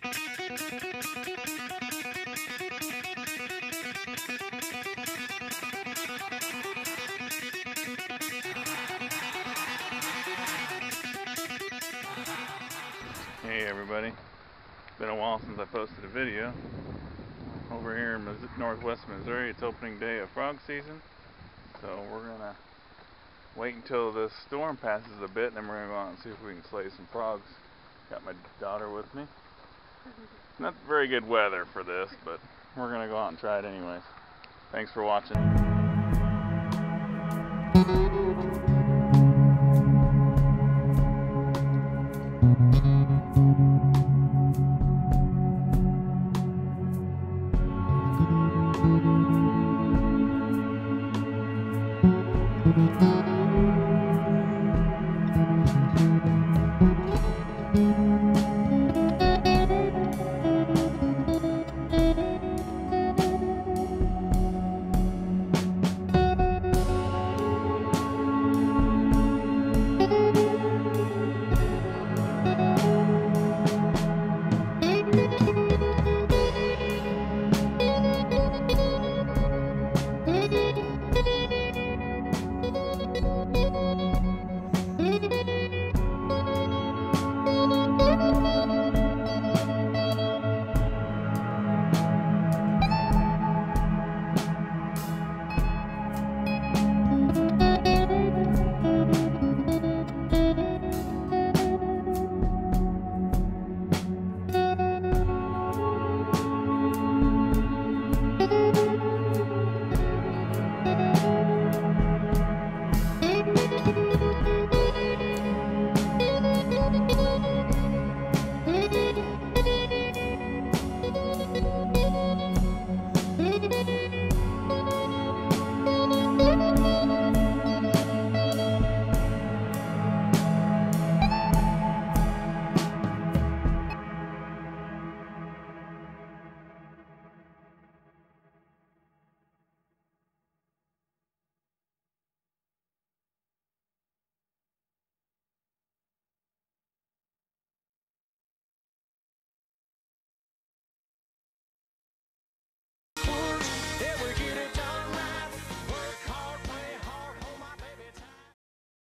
Hey everybody, it's been a while since I posted a video. Over here in northwest Missouri, it's opening day of frog season, so we're gonna wait until this storm passes a bit and then we're gonna go out and see if we can slay some frogs. Got my daughter with me. Not very good weather for this, but we're gonna go out and try it anyways. Thanks for watching.